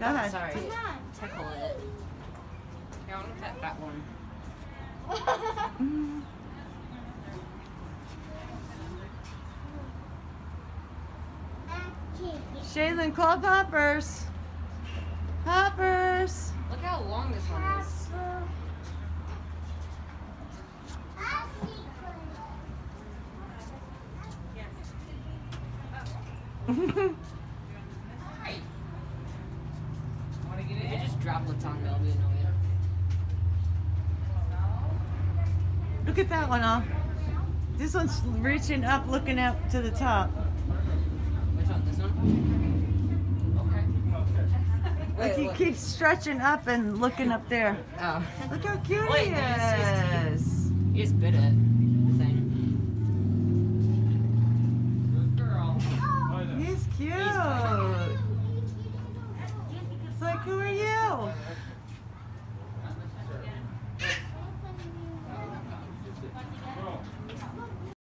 Go ahead. Sorry. Tickle it. Yeah, I want to pet that one. Shaylin, call Poppers. Poppers. Look how long this one is. If it just droplets on me, I'll be annoyed. Look at that one, this one's reaching up, looking up to the top. Which one? This one? Okay. Like he keeps stretching up and looking up there. Oh. Look how cute Wait, he is. He just bit it.